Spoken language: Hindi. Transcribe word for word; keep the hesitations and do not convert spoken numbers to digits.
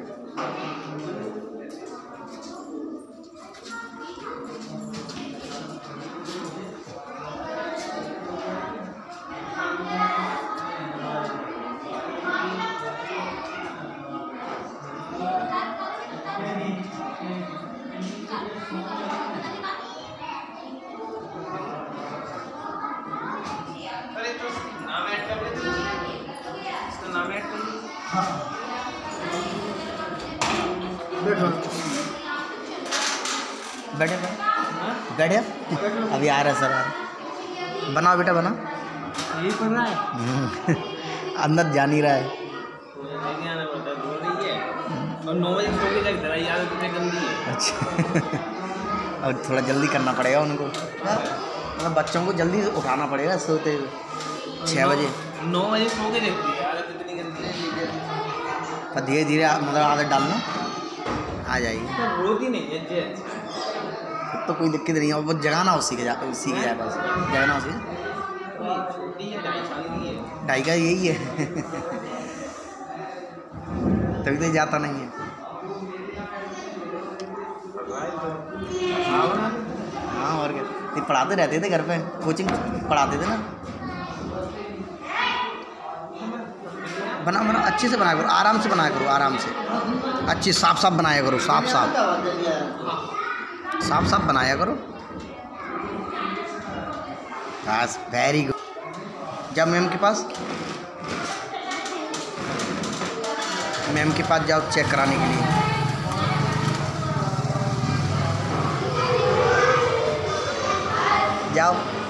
बैठे बैठे अभी आ रहा है सर। बनाओ बेटा बनाओ। यही पढ़ रहा है अंदर जा नहीं रहा है। और नौ बजे सो के जग रहा है यार, कितने गंदी है। अच्छा और थोड़ा जल्दी करना पड़ेगा उनको, मतलब बच्चों को जल्दी उठाना पड़ेगा सोते छः बजे। नौ बजे सो के जगती है यार, कितनी गंदी है। पर धीरे धीरे मतलब आदत डालना आ जाएगी। तो रोती नहीं है जे तो कोई दिक्कत नहीं है। और वो जगाना उसी के जा उसी के जाए बस जगाना उसी। छोटी है, ढाई साल की है। ढाई का यही है तभी तो जाता नहीं है। हाँ और क्या, ये पढ़ाते रहते थे घर पे, कोचिंग पढ़ाते थे ना। बना बना अच्छे से बनाया करो, आराम से बनाया करो, आराम से अच्छी साफ साफ बनाया करो, साफ साफ साफ साफ बनाया करो बस। Very good. जब मैम के पास मैम के पास जाओ चेक कराने के लिए। जाओ।